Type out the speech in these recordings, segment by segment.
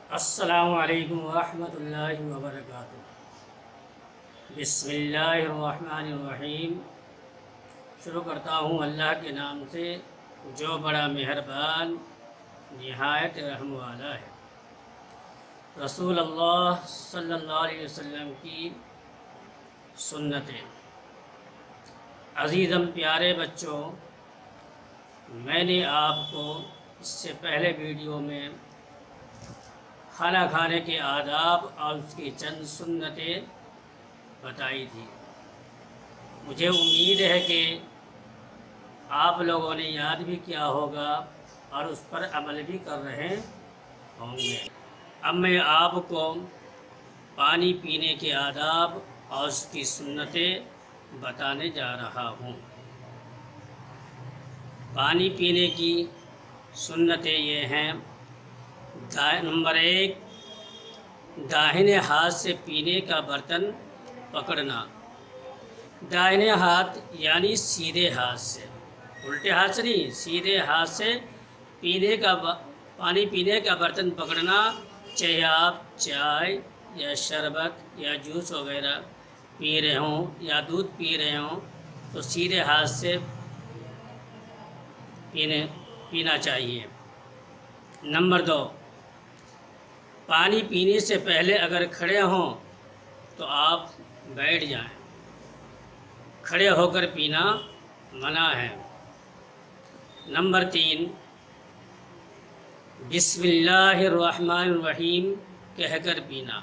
السلام علیکم ورحمۃ اللہ وبرکاتہ۔ بسم اللہ الرحمن الرحیم۔ شروع کرتا ہوں اللہ کے نام سے جو بڑا مہربان نہایت رحم والا ہے۔ رسول اللہ صلی اللہ علیہ وسلم کی سنتیں۔ عزیزم پیارے بچوں، میں نے آپ کو اس سے پہلے ویڈیو میں کھانا کھانے کے آداب اور اس کی چند سنتیں بتائی تھی۔ مجھے امید ہے کہ آپ لوگوں نے یاد بھی کیا ہوگا اور اس پر عمل بھی کر رہے ہوں گے۔ اب میں آپ کو پانی پینے کے آداب اور اس کی سنتیں بتانے جا رہا ہوں۔ پانی پینے کی سنتیں یہ ہیں: نمبر 1، داہنے ہاتھ سے پینے کا برتن پکڑنا۔ داہنے ہاتھ یعنی سیدھے ہاتھ سے، الٹے ہاتھ سے نہیں، سیدھے ہاتھ سے پانی پینے کا برتن پکڑنا۔ چاہے آپ چائے یا شربت یا جوس وغیرہ پی رہے ہوں یا دودھ پی رہے ہوں تو سیدھے ہاتھ سے پینا چاہیے۔ نمبر 2، پانی پینے سے پہلے اگر کھڑے ہوں تو آپ بیٹھ جائیں، کھڑے ہو کر پینا منع ہے۔ نمبر 3، بسم اللہ الرحمن الرحیم کہہ کر پینا،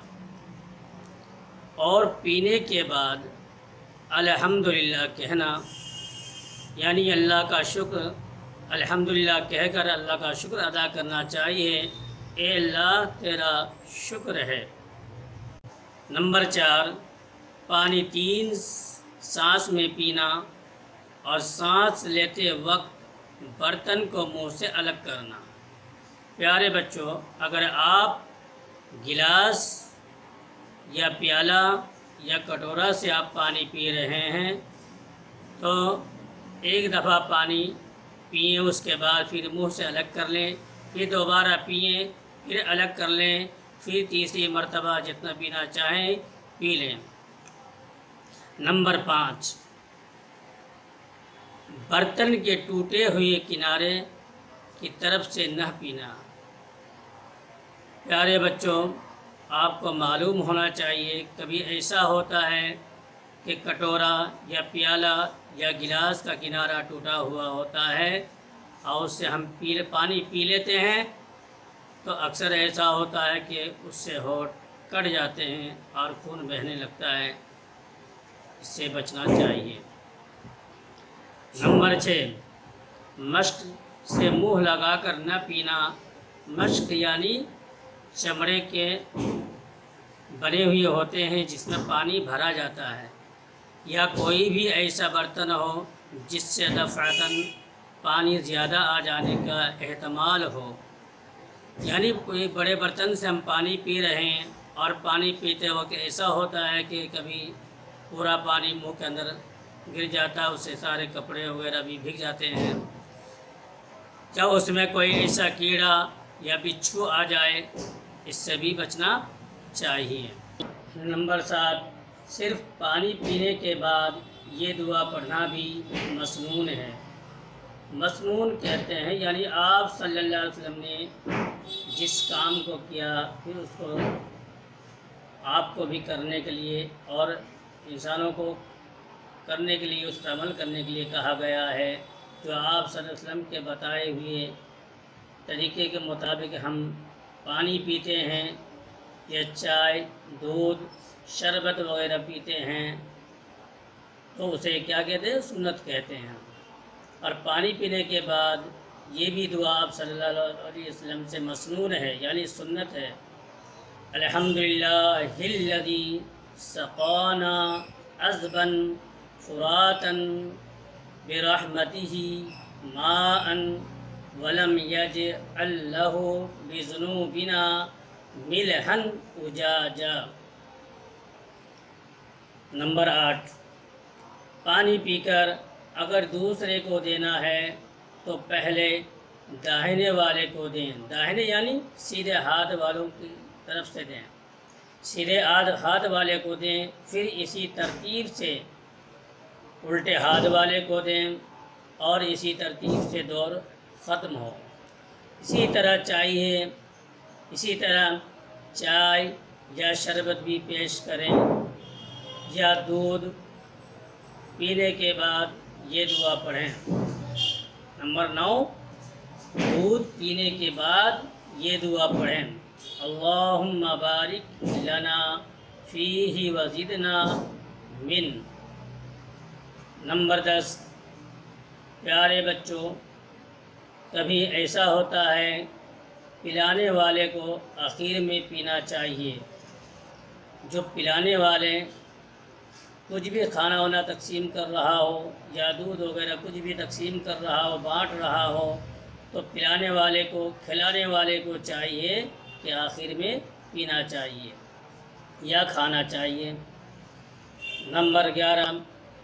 اور پینے کے بعد الحمدللہ کہنا، یعنی اللہ کا شکر، الحمدللہ کہہ کر اللہ کا شکر ادا کرنا چاہیے، اے اللہ تیرا شکر ہے۔ نمبر 4، پانی 3 سانس میں پینا، اور سانس لیتے وقت برتن کو منہ سے الگ کرنا۔ پیارے بچوں، اگر آپ گلاس یا پیالہ یا کٹورا سے آپ پانی پی رہے ہیں تو ایک دفعہ پانی پئیں، اس کے بعد پھر منہ سے الگ کر لیں، پھر دوبارہ پئیں، پھر الگ کر لیں، پھر تیسری مرتبہ جتنا پینا چاہیں پی لیں۔ نمبر 5، برتن کے ٹوٹے ہوئے کنارے کی طرف سے نہ پینا۔ پیارے بچوں، آپ کو معلوم ہونا چاہیے کبھی ایسا ہوتا ہے کہ کٹورا یا پیالہ یا گلاس کا کنارہ ٹوٹا ہوا ہوتا ہے اور اس سے ہم پانی پی لیتے ہیں تو اکثر ایسا ہوتا ہے کہ اس سے ہونٹ کٹ جاتے ہیں اور خون بہنے لگتا ہے، اس سے بچنا چاہیے۔ نمبر 6، مشق سے منہ لگا کر نہ پینا۔ مشق یعنی چمڑے کے بنے ہوئے ہوتے ہیں جس میں پانی بھرا جاتا ہے، یا کوئی بھی ایسا برتن ہو جس سے دفعتاً پانی زیادہ آ جانے کا احتمال ہو، یعنی کوئی بڑے برتن سے ہم پانی پی رہے ہیں اور پانی پیتے وقت ایسا ہوتا ہے کہ کبھی پورا پانی منہ کے اندر گر جاتا ہے، اس سے سارے کپڑے وغیرہ بھی بھیگ جاتے ہیں، جب اس میں کوئی ایسا کیڑا یا بچھو آ جائے، اس سے بھی بچنا چاہیے۔ نمبر 7، صرف پانی پینے کے بعد یہ دعا پڑھنا بھی مسنون ہے۔ مسنون کہتے ہیں یعنی آپ صلی اللہ علیہ وسلم نے جس کام کو کیا پھر اس کو آپ کو بھی کرنے کے لیے اور انسانوں کو کرنے کے لیے، اس پر عمل کرنے کے لیے کہا گیا ہے، جو آپ صلی اللہ علیہ وسلم کے بتائے ہوئے طریقے کے مطابق ہم پانی پیتے ہیں یا چائے، دودھ، شربت وغیرہ پیتے ہیں تو اسے کیا کہتے ہیں؟ سنت کہتے ہیں۔ اور پانی پینے کے بعد یہ بھی دعا آپ صلی اللہ علیہ وسلم سے مسنون ہے، یعنی سنت ہے: الحمدللہ الذی سقانا عذبا فراتا برحمتہ ماء ولم یجعل لہ بذنوبنا ملحا اجاجا۔ نمبر 8، پانی پی کر اگر دوسرے کو دینا ہے تو پہلے داہنے والے کو دیں، داہنے یعنی سیدھے ہاتھ والوں کی طرف سے دیں، سیدھے ہاتھ والے کو دیں، پھر اسی ترتیب سے الٹے ہاتھ والے کو دیں، اور اسی ترتیب سے دور ختم ہو۔ اسی طرح چائے یا شربت بھی پیش کریں، یا دودھ پینے کے بعد یہ دعا پڑھیں۔ نمبر 9، دودھ پینے کے بعد یہ دعا پڑھیں، اللہم بارک لنا فیہ وزدنا من۔ نمبر 10، پیارے بچوں، کبھی ایسا ہوتا ہے پلانے والے کو آخر میں پینا چاہیے۔ جو پلانے والے کچھ بھی کھانا وانا تقسیم کر رہا ہو یا دودھ وغیرہ کچھ بھی تقسیم کر رہا ہو، بانٹ رہا ہو، تو پلانے والے کو، کھلانے والے کو چاہیے کہ آخر میں پینا چاہیے یا کھانا چاہیے۔ نمبر 11،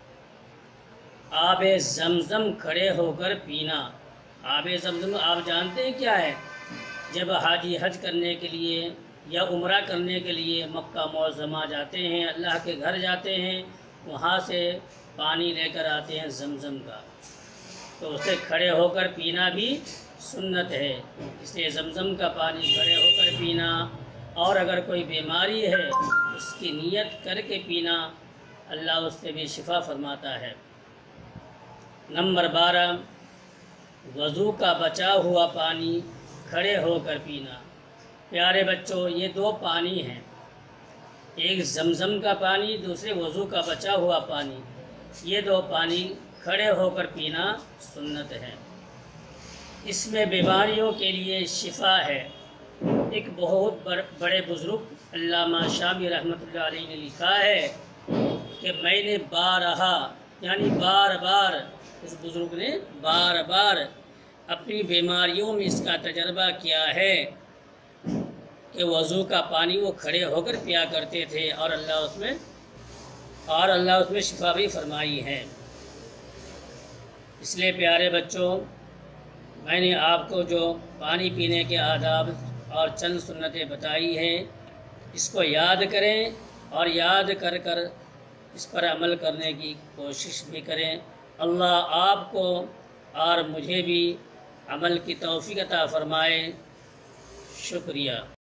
آب زمزم کھڑے ہو کر پینا۔ آب زمزم آپ جانتے ہیں کیا ہے؟ جب حاجی حج کرنے کے لیے یا عمرہ کرنے کے لیے مکہ معظمہ جاتے ہیں، اللہ کے گھر جاتے ہیں، وہاں سے پانی لے کر آتے ہیں زمزم کا، تو اسے کھڑے ہو کر پینا بھی سنت ہے۔ اس لیے زمزم کا پانی کھڑے ہو کر پینا، اور اگر کوئی بیماری ہے اس کی نیت کر کے پینا، اللہ اس سے بھی شفا فرماتا ہے۔ نمبر 12، وضو کا بچا ہوا پانی کھڑے ہو کر پینا۔ پیارے بچوں، یہ 2 پانی ہیں، ایک زمزم کا پانی، دوسرے وضو کا بچا ہوا پانی۔ یہ 2 پانی کھڑے ہو کر پینا سنت ہے۔ اس میں بیماریوں کے لیے شفا ہے۔ ایک بہت بڑے بزرگ علامہ شامی رحمۃ اللہ علیہ نے لکھا ہے کہ میں نے بار بار اس بزرگ نے بار بار اپنی بیماریوں میں اس کا تجربہ کیا ہے کہ وضو کا پانی وہ کھڑے ہو کر پیا کرتے تھے، اور اللہ اس میں شفا بھی فرمائی ہے۔ اس لیے پیارے بچوں، میں نے آپ کو جو پانی پینے کے آداب اور چند سنتیں بتائی ہیں، اس کو یاد کریں، اور یاد کر کر اس پر عمل کرنے کی کوشش بھی کریں۔ اللہ آپ کو اور مجھے بھی عمل کی توفیق عطا فرمائے۔ شکریہ۔